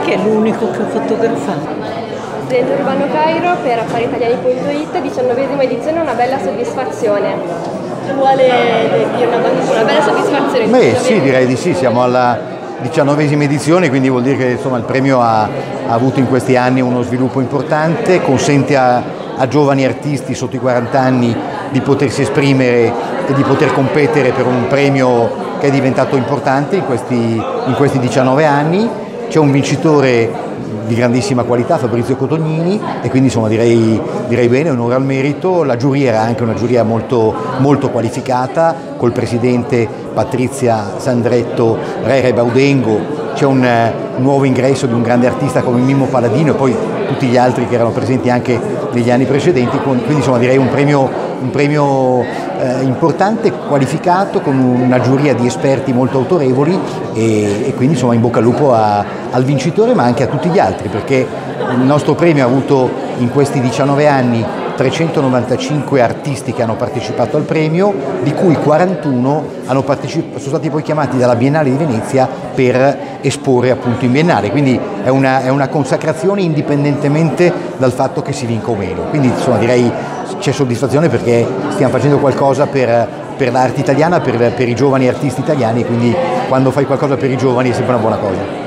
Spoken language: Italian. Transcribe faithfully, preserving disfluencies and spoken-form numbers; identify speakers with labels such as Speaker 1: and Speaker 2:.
Speaker 1: Chi è l'unico che fotografa?
Speaker 2: Presidente Urbano Cairo per affariitaliani punto it, diciannovesima edizione, una bella soddisfazione. Vuole dire una, una bella soddisfazione?
Speaker 3: Beh sì, direi di sì, siamo alla diciannovesima edizione, quindi vuol dire che insomma, il premio ha, ha avuto in questi anni uno sviluppo importante, consente a, a giovani artisti sotto i quaranta anni di potersi esprimere e di poter competere per un premio che è diventato importante in questi, in questi diciannove anni. C'è un vincitore di grandissima qualità, Fabrizio Cotognini, e quindi insomma direi, direi bene, onore al merito. La giuria era anche una giuria molto, molto qualificata, col presidente Patrizia Sandretto, Rere Baudengo. C'è un uh, nuovo ingresso di un grande artista come Mimmo Paladino e poi tutti gli altri che erano presenti anche negli anni precedenti, quindi insomma direi un premio, un premio eh, importante, qualificato, con una giuria di esperti molto autorevoli e, e quindi insomma in bocca al lupo a, al vincitore ma anche a tutti gli altri, perché il nostro premio ha avuto in questi diciannove anni trecentonovantacinque artisti che hanno partecipato al premio, di cui quarantuno hanno sono stati poi chiamati dalla Biennale di Venezia per esporre appunto in Biennale, quindi è una, è una consacrazione indipendentemente dal fatto che si vinca o meno, quindi insomma direi c'è soddisfazione perché stiamo facendo qualcosa per, per l'arte italiana, per, per i giovani artisti italiani, quindi quando fai qualcosa per i giovani è sempre una buona cosa.